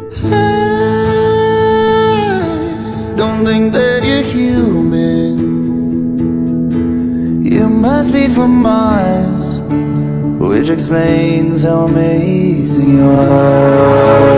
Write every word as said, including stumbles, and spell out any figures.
I don't think that you're human. You must be from Mars, which explains how amazing you are.